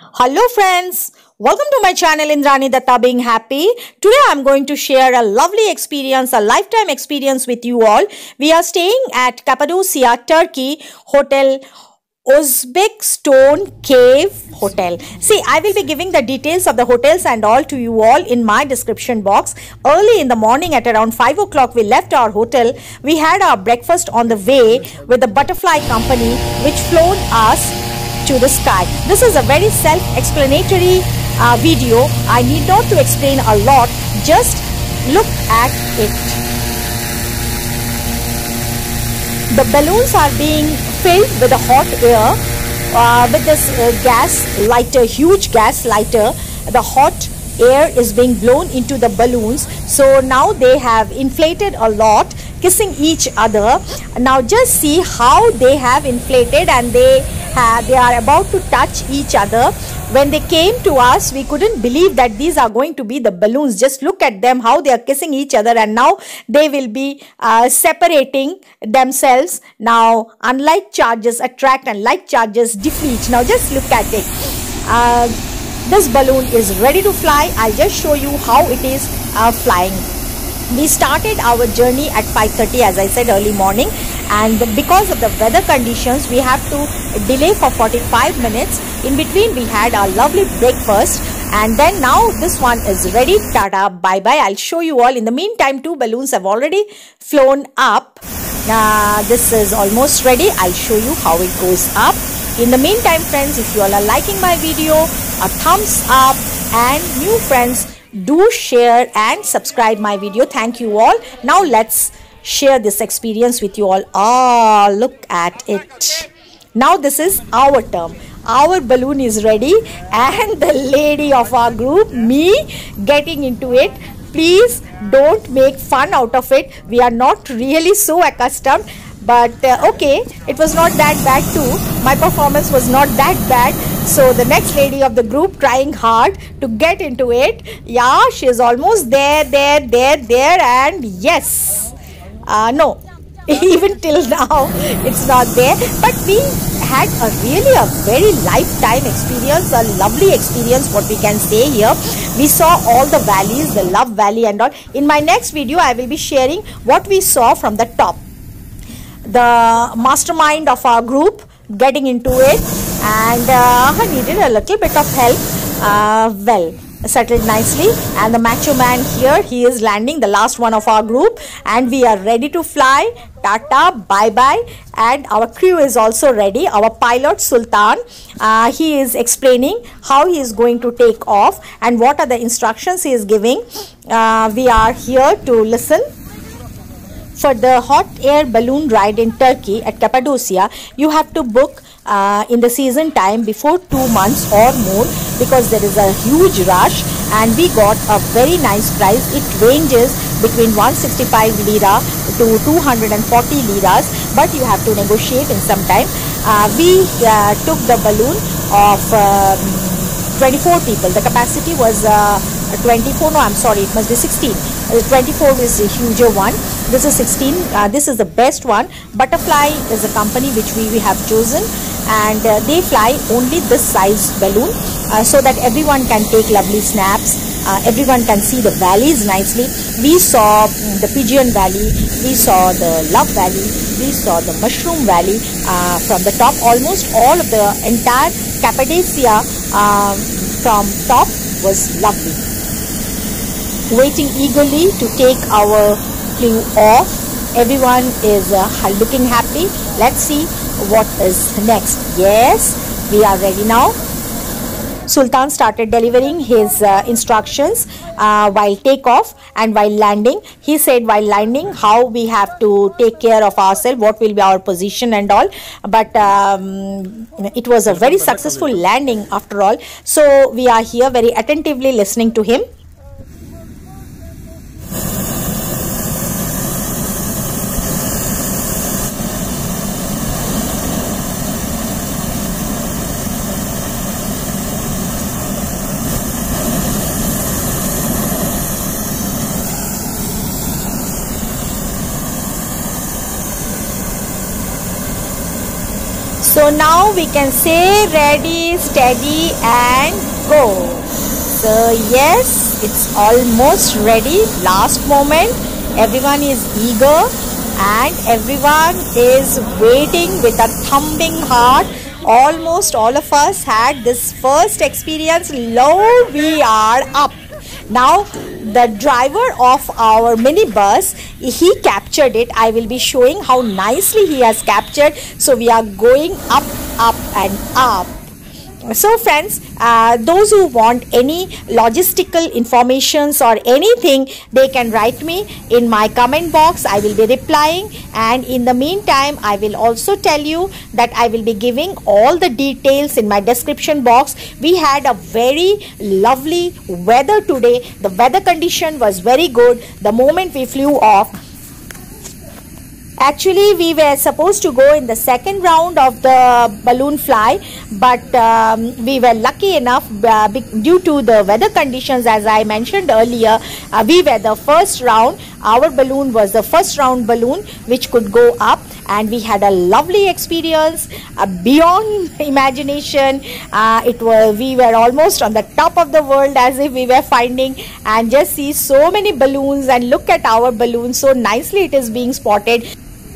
Hello friends, welcome to my channel Indrani Datta Being Happy. Today I am going to share a lovely experience, a lifetime experience with you all. We are staying at Cappadocia, Turkey, Hotel Uzbek Stone Cave Hotel. See, I will be giving the details of the hotels and all to you all in my description box. Early in the morning at around 5 o'clock we left our hotel. We had our breakfast on the way with the butterfly company which flown us to the sky. This is a very self-explanatory video. I need not to explain a lot. Just look at it. The balloons are being filled with the hot air with this gas lighter, huge gas lighter. The hot air is being blown into the balloons. So now they have inflated a lot, kissing each other. Now just see how they have inflated, and they are about to touch each other. When they came to us, we couldn't believe that these are going to be the balloons. Just look at them, how they are kissing each other, and now they will be separating themselves. Now unlike charges attract and like charges deflate. Now just look at it. This balloon is ready to fly. I'll just show you how it is flying. We started our journey at 5:30, as I said, early morning, and because of the weather conditions we have to delay for 45 minutes. In between we had our lovely breakfast, and then now this one is ready. Tata, bye bye. I'll show you all. In the meantime, two balloons have already flown up. This is almost ready. I'll show you how it goes up. In the meantime, friends, if you all are liking my video, a thumbs up, and new friends, do share and subscribe my video. Thank you all. Now let's share this experience with you all. Look at it. Now this is our term. Our balloon is ready, and the lady of our group, me, getting into it. Please don't make fun out of it. We are not really so accustomed, but okay, it was not that bad too. My performance was not that bad. So the next lady of the group trying hard to get into it. Yeah, she is almost there, and yes, no, even till now it's not there. But we had a very lifetime experience, a lovely experience, what we can say here. We saw all the valleys, the Love Valley and all. In my next video I will be sharing what we saw from the top. The mastermind of our group getting into it, and needed a little bit of help. Well, settled nicely, and the macho man here, he is landing, the last one of our group, and we are ready to fly. Tata, bye bye. And our crew is also ready. Our pilot Sultan, he is explaining how he is going to take off and what are the instructions he is giving. We are here to listen. For the hot air balloon ride in Turkey at Cappadocia, you have to book in the season time before 2 months or more, because there is a huge rush, and we got a very nice price. It ranges between 165 lira to 240 liras, but you have to negotiate in some time. We took the balloon of 24 people. The capacity was 24, no, I'm sorry, it must be 16. 24 is a huger one. This is 16. This is the best one. Butterfly is a company which we have chosen, and they fly only this size balloon, so that everyone can take lovely snaps. Everyone can see the valleys nicely. We saw the Pigeon Valley, we saw the Love Valley, we saw the Mushroom Valley from the top. Almost all of the entire Cappadocia from top was lovely. Waiting eagerly to take our flew off. Everyone is looking happy. Let's see what is next. Yes, we are ready now. Sultan started delivering his instructions while takeoff and while landing. He said while landing how we have to take care of ourselves, what will be our position and all. But it was a very successful landing after all. So we are here very attentively listening to him. So So now we can say ready, steady and go. So yes, it's almost ready. Last moment. Everyone is eager and everyone is waiting with a thumping heart. Almost all of us had this first experience. Lo, we are up. Now the driver of our minibus, he captured it. I will be showing how nicely he has captured. So we are going up, up and up. So friends, those who want any logistical informations or anything, they can write me in my comment box. I will be replying, and in the meantime I will also tell you that I will be giving all the details in my description box. We had a very lovely weather today. The weather condition was very good the moment we flew off. Actually, we were supposed to go in the second round of the balloon fly, but we were lucky enough due to the weather conditions, as I mentioned earlier. We were the first round. Our balloon was the first round balloon which could go up, and we had a lovely experience beyond imagination. We were almost on the top of the world, as if we were finding, and just see so many balloons and look at our balloon. So nicely it is being spotted.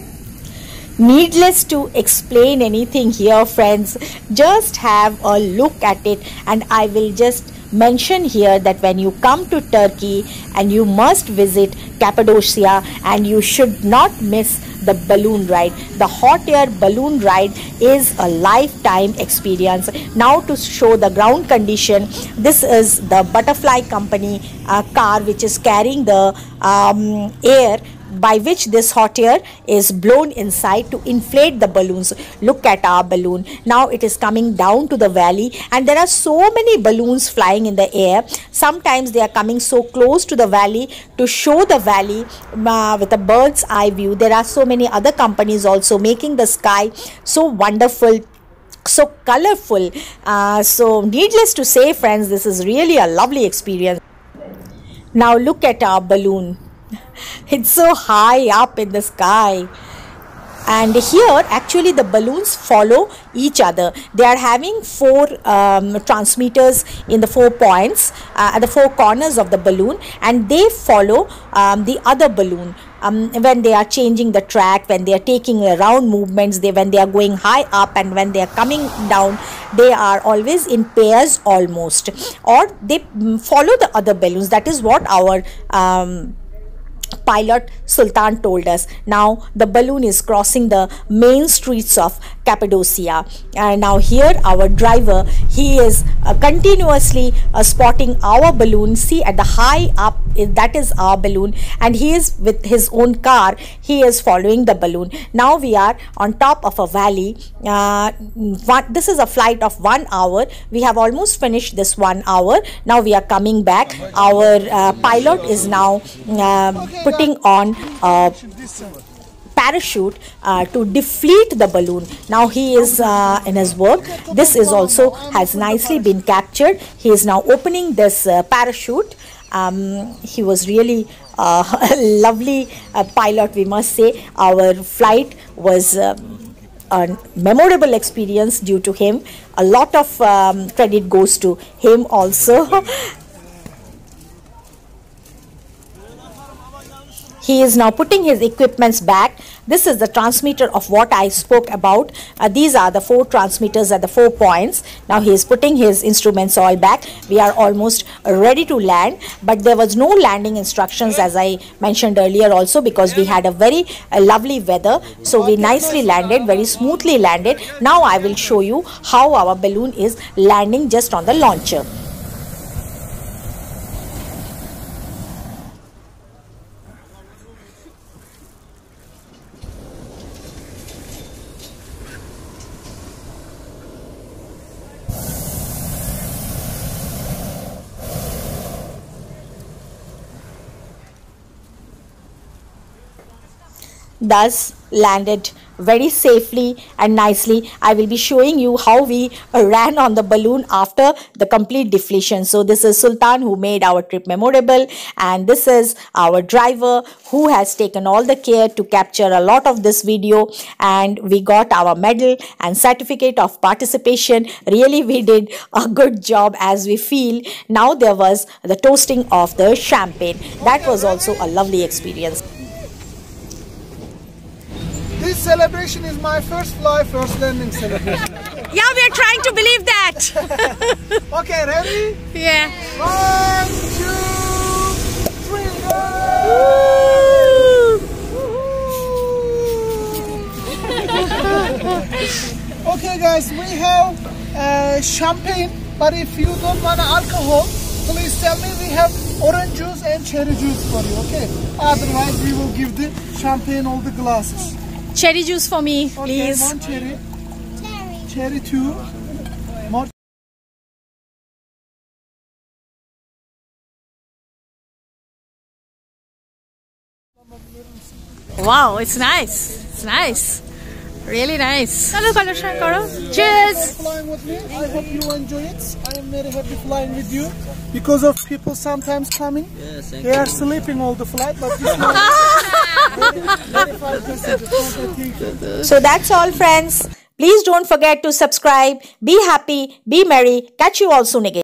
Needless to explain anything here, friends, just have a look at it. And I will just mention here that when you come to Turkey, and you must visit Cappadocia, and you should not miss the balloon ride. The hot air balloon ride is a lifetime experience. Now to show the ground condition, this is the butterfly company car which is carrying the air by which this hot air is blown inside to inflate the balloons. Look at our balloon. Now it is coming down to the valley, and there are so many balloons flying in the air. Sometimes they are coming so close to the valley to show the valley with a bird's eye view. There are so many other companies also making the sky so wonderful, so colorful. So needless to say, friends, this is really a lovely experience. Now look at our balloon. It's so high up in the sky, and here actually the balloons follow each other. They are having four transmitters in the 4 points at the 4 corners of the balloon, and they follow the other balloon when they are changing the track, when they are taking around movements, when they are going high up, and when they are coming down. They are always in pairs almost, or they follow the other balloons. That is what our pilot Sultan told us. Now the balloon is crossing the main streets of Cappadocia, and now here our driver, he is continuously spotting our balloon. See, at the high up, that is our balloon, and he is with his own car, he is following the balloon. Now we are on top of a valley. This is a flight of 1 hour. We have almost finished this 1 hour. Now we are coming back. Our pilot is now putting on a parachute to deflate the balloon. Now he is in his work. This is also has nicely been captured. He is now opening this parachute. He was really a lovely pilot, we must say. Our flight was a memorable experience due to him. A lot of credit goes to him also. He is now putting his equipments back. This is the transmitter of what I spoke about. These are the 4 transmitters at the 4 points. Now he is putting his instruments all back. We are almost ready to land, but there was no landing instructions, as I mentioned earlier also, because we had a very lovely weather. So we nicely landed, very smoothly landed. Now I will show you how our balloon is landing just on the launcher. Thus landed very safely and nicely. I will be showing you how we ran on the balloon after the complete deflation. So this is Sultan, who made our trip memorable, and this is our driver who has taken all the care to capture a lot of this video, and we got our medal and certificate of participation. Really, we did a good job, as we feel. Now there was the toasting of the champagne. That was also a lovely experience. This celebration is my first fly, first landing celebration. Yeah, we are trying to believe that. Okay, ready? Yeah. 1, 2, 3, go! Okay guys, we have champagne, but if you don't want alcohol, please tell me. We have orange juice and cherry juice for you, okay? Otherwise, we will give the champagne all the glasses. Cherry juice for me, please. Okay, one cherry. Cherry 2. More. Wow, it's nice. It's nice. Really nice. Cheers. Flying with me. I hope you enjoy it. I am very happy flying with you because of people sometimes coming. Yes, they are sleeping all the flight, but this one very So that's all, friends. Please don't forget to subscribe. Be happy, be merry. Catch you all soon again.